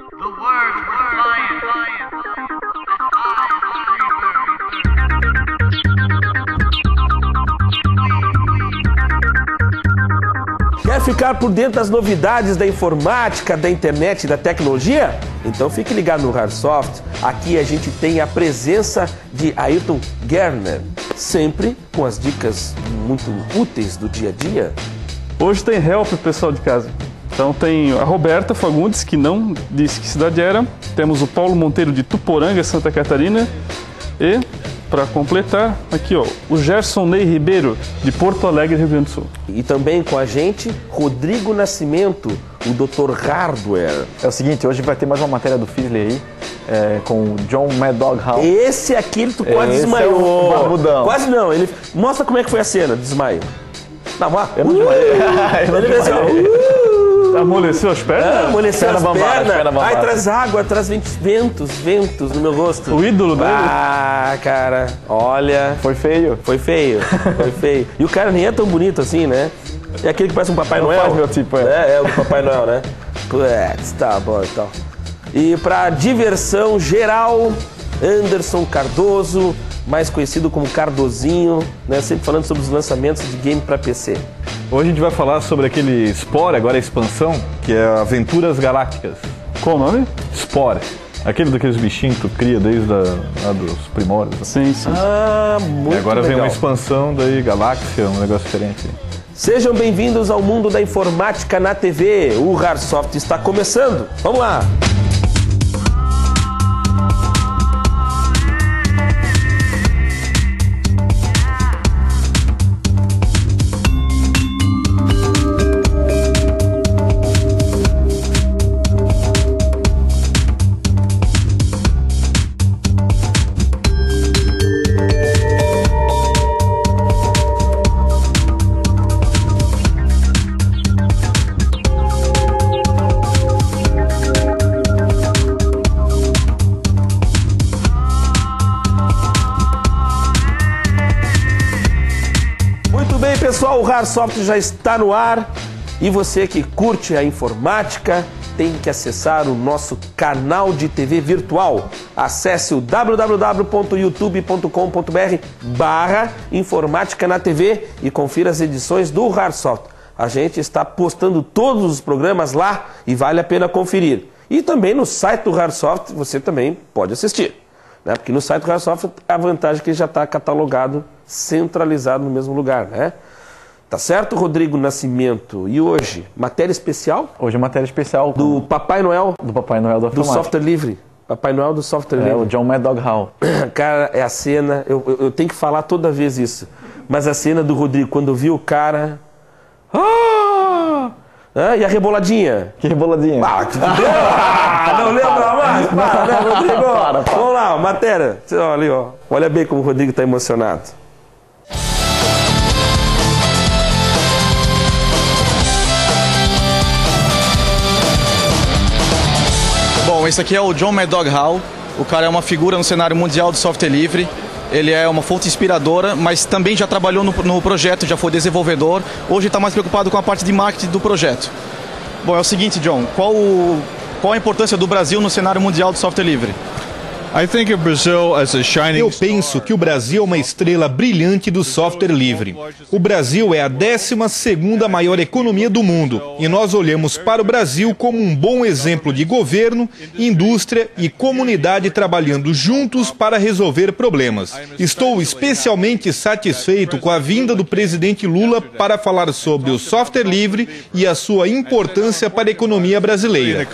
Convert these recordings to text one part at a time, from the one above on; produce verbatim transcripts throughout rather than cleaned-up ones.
The words were flying, flying, as high as Quer ficar por dentro das novidades da informática, da internet e da tecnologia? Então fique ligado no Hardsoft. Aqui a gente tem a presença de Ayrton Gerner, sempre com as dicas muito úteis do dia a dia. Hoje tem help, pessoal de casa. Então tem a Roberta Fagundes, que não disse que cidade era. Temos o Paulo Monteiro de Tuporanga, Santa Catarina. E, para completar, aqui ó, o Gerson Ney Ribeiro, de Porto Alegre, Rio Grande do Sul. E também com a gente, Rodrigo Nascimento, o doutor Hardware. É o seguinte, hoje vai ter mais uma matéria do Fisley aí, é, com o John Mad Dog Hall. Esse aqui ele tu quase Esse desmaiou. É o barbudão. Quase não, ele... Mostra como é que foi a cena, desmaio. Não, mas... Eu não desmaiei. Eu não desmaiei. Amoleceu as pernas? Ah, amoleceu as pernas. perna Ai, traz água, traz ventos, ventos no meu rosto. O ídolo dele? Ah, cara, olha. Foi feio. Foi feio, foi feio. E o cara nem é tão bonito assim, né? É aquele que parece um Papai Não Noel. faz meu tipo, é. É, é o do Papai Noel, né? Putz, tá bom então. E pra diversão geral, Anderson Cardoso, mais conhecido como Cardozinho, né? Sempre falando sobre os lançamentos de game pra P C. Hoje a gente vai falar sobre aquele Spore, agora a expansão, que é Aventuras Galácticas. Qual o nome? Spore. Aquele daqueles bichinhos que tu cria desde a, a dos primórdios. Sim, sim. Ah, muito E agora legal. vem uma expansão daí, Galáxia, um negócio diferente. Sejam bem-vindos ao mundo da informática na T V. O Hardsoft está começando. Vamos lá! Pessoal, o Hardsoft já está no ar e você que curte a informática tem que acessar o nosso canal de T V virtual. Acesse o w w w ponto youtube ponto com ponto b r barra informática na T V e confira as edições do Hardsoft. A gente está postando todos os programas lá e vale a pena conferir. E também no site do Hardsoft você também pode assistir, né? Porque no site do Hardsoft a vantagem é que ele já está catalogado, centralizado no mesmo lugar, né? Tá certo, Rodrigo Nascimento? E hoje, matéria especial? Hoje é matéria especial Do Papai Noel? do Papai Noel da Do software livre. Papai Noel do software É, livre. o John Mad Dog Hall. Cara, é a cena, eu, eu, eu tenho que falar toda vez isso, mas a cena do Rodrigo, quando eu vi o cara... Ah! Ah, e a reboladinha? Que reboladinha. Ah, que ah, não lembra mais? Para, né, Rodrigo? Para, para. Vamos lá, matéria. Olha ali, ó. Olha bem como o Rodrigo está emocionado. Bom, esse aqui é o John Mad Dog Hall. O cara é uma figura no cenário mundial do software livre. Ele é uma fonte inspiradora, mas também já trabalhou no, no projeto, já foi desenvolvedor. Hoje está mais preocupado com a parte de marketing do projeto. Bom, é o seguinte, John, qual, o, qual a importância do Brasil no cenário mundial do software livre? Eu penso que o Brasil é uma estrela brilhante do software livre. O Brasil é a décima segunda maior economia do mundo e nós olhamos para o Brasil como um bom exemplo de governo, indústria e comunidade trabalhando juntos para resolver problemas. Estou especialmente satisfeito com a vinda do presidente Lula para falar sobre o software livre e a sua importância para a economia brasileira.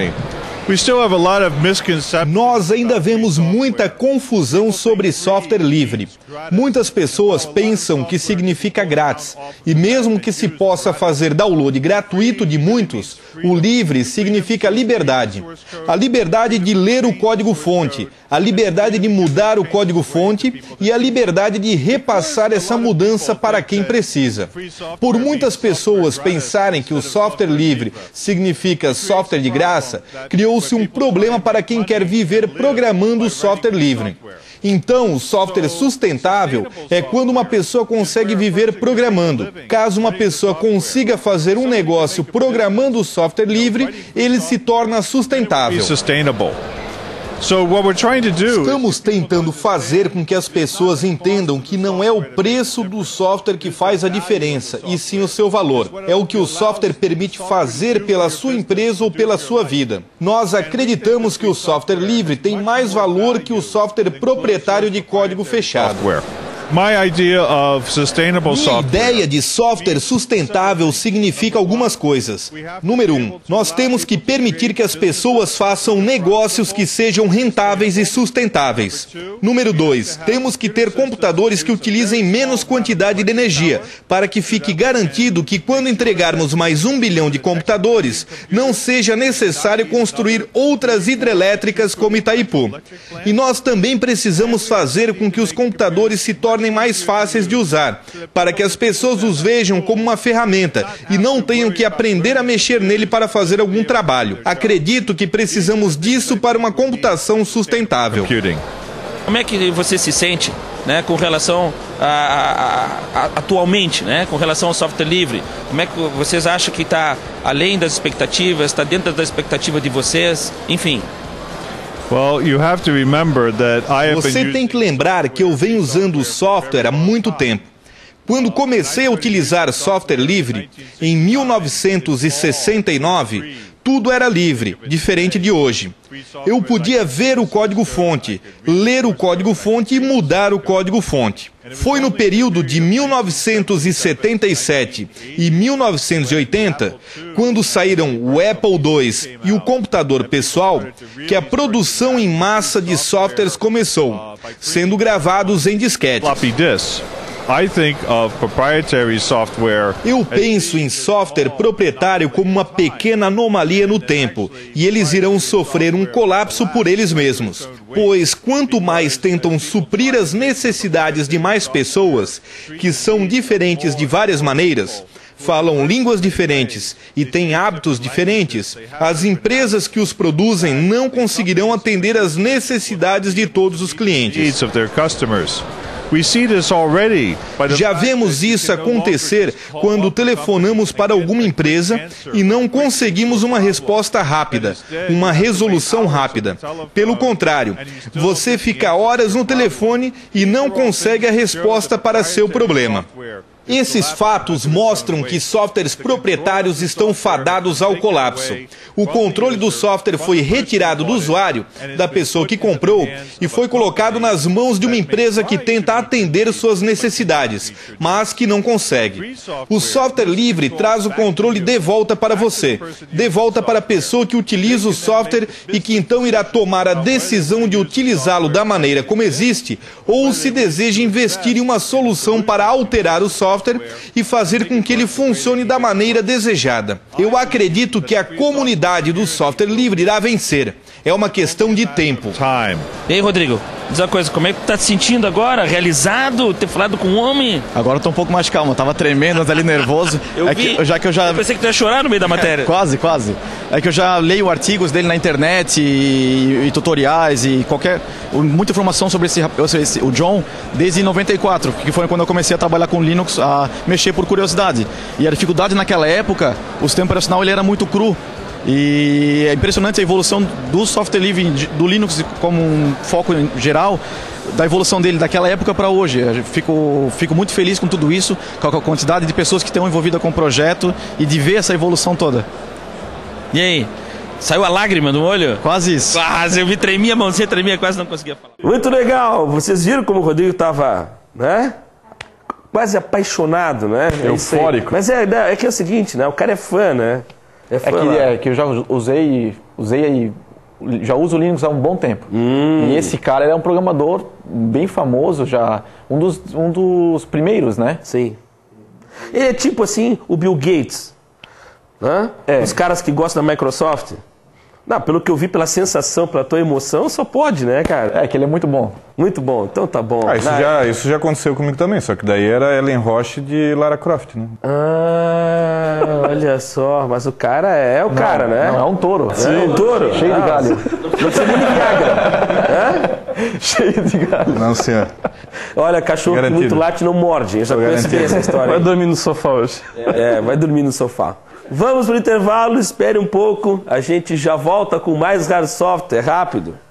Nós ainda vemos muita confusão sobre software livre. Muitas pessoas pensam que significa grátis, e mesmo que se possa fazer download gratuito de muitos, o livre significa liberdade. A liberdade de ler o código-fonte, a liberdade de mudar o código-fonte e a liberdade de repassar essa mudança para quem precisa. Por muitas pessoas pensarem que o software livre significa software de graça, criou-se um problema para quem quer viver programando software livre. Então, o software sustentável é quando uma pessoa consegue viver programando. Caso uma pessoa consiga fazer um negócio programando o software livre, ele se torna sustentável. Estamos tentando fazer com que as pessoas entendam que não é o preço do software que faz a diferença, e sim o seu valor. É o que o software permite fazer pela sua empresa ou pela sua vida. Nós acreditamos que o software livre tem mais valor que o software proprietário de código fechado. My idea of sustainable Minha software. ideia de software sustentável significa algumas coisas. Número um, nós temos que permitir que as pessoas façam negócios que sejam rentáveis e sustentáveis. Número dois, temos que ter computadores que utilizem menos quantidade de energia, para que fique garantido que quando entregarmos mais um bilhão de computadores, não seja necessário construir outras hidrelétricas como Itaipu. E nós também precisamos fazer com que os computadores se tornem tornem mais fáceis de usar, para que as pessoas os vejam como uma ferramenta e não tenham que aprender a mexer nele para fazer algum trabalho. Acredito que precisamos disso para uma computação sustentável. Como é que você se sente, né, com relação a, a, a, atualmente, né, com relação ao software livre? Como é que vocês acham que está além das expectativas, está dentro da expectativa de vocês, enfim? Você tem que lembrar que eu venho usando o software há muito tempo. Quando comecei a utilizar software livre, em mil novecentos e sessenta e nove, tudo era livre, diferente de hoje. Eu podia ver o código-fonte, ler o código-fonte e mudar o código-fonte. Foi no período de mil novecentos e setenta e sete e mil novecentos e oitenta, quando saíram o Apple dois e o computador pessoal, que a produção em massa de softwares começou, sendo gravados em disquetes. Eu penso em software proprietário como uma pequena anomalia no tempo, e eles irão sofrer um colapso por eles mesmos. Pois quanto mais tentam suprir as necessidades de mais pessoas, que são diferentes de várias maneiras, falam línguas diferentes e têm hábitos diferentes, as empresas que os produzem não conseguirão atender às necessidades de todos os clientes. Já vemos isso acontecer quando telefonamos para alguma empresa e não conseguimos uma resposta rápida, uma resolução rápida. Pelo contrário, você fica horas no telefone e não consegue a resposta para seu problema. Esses fatos mostram que softwares proprietários estão fadados ao colapso. O controle do software foi retirado do usuário, da pessoa que comprou, e foi colocado nas mãos de uma empresa que tenta atender suas necessidades, mas que não consegue. O software livre traz o controle de volta para você, de volta para a pessoa que utiliza o software e que então irá tomar a decisão de utilizá-lo da maneira como existe, ou se deseja investir em uma solução para alterar o software e fazer com que ele funcione da maneira desejada. Eu acredito que a comunidade do software livre irá vencer. É uma questão de tempo. E aí, Rodrigo, diz uma coisa, como é que tu tá te sentindo agora? Realizado? Ter falado com um homem? Agora eu tô um pouco mais calmo, eu tava tremendo, ali nervoso. Eu é vi, que, já que eu já... eu pensei que tu ia chorar no meio da matéria. É, quase, quase. É que eu já leio artigos dele na internet e, e tutoriais e qualquer... muita informação sobre esse, esse, o John desde noventa e quatro, que foi quando eu comecei a trabalhar com Linux, a mexer por curiosidade. E a dificuldade naquela época, o sistema operacional ele era muito cru. E é impressionante a evolução do software livre, do Linux como um foco geral, da evolução dele daquela época para hoje. Eu fico, fico muito feliz com tudo isso, com a quantidade de pessoas que estão envolvidas com o projeto e de ver essa evolução toda. E aí? Saiu a lágrima no olho? Quase isso. Quase, eu vi tremia, a mãozinha tremia, quase não conseguia falar. Muito legal, vocês viram como o Rodrigo estava, né? Quase apaixonado, né? Eufórico. Mas é, é que é o seguinte, né? O cara é fã, né? É, é, que, é que eu já usei, usei já uso o Linux há um bom tempo. Hum. E esse cara é um programador bem famoso, já um dos, um dos primeiros, né? Sim. Ele é tipo assim, o Bill Gates, né? É. Os caras que gostam da Microsoft, Não, pelo que eu vi, pela sensação, pela tua emoção, só pode, né, cara? É, que ele é muito bom. Muito bom, então tá bom. Ah, isso, Na- já, isso já aconteceu comigo também, só que daí era Ellen Roche de Lara Croft, né? Ah, olha só, mas o cara é o cara, né? Não, é um touro. É um touro. Cheio de Ah, galho. Não precisa nem de Viagra. Cheio de galho. Não, senhor. Olha, cachorro que Garantido. muito late não morde. Eu já Tô conheço garantido. bem essa história. Vai aí. dormir no sofá hoje. É, vai dormir no sofá. Vamos pro intervalo, espere um pouco. A gente já volta com mais Hard Software, rápido.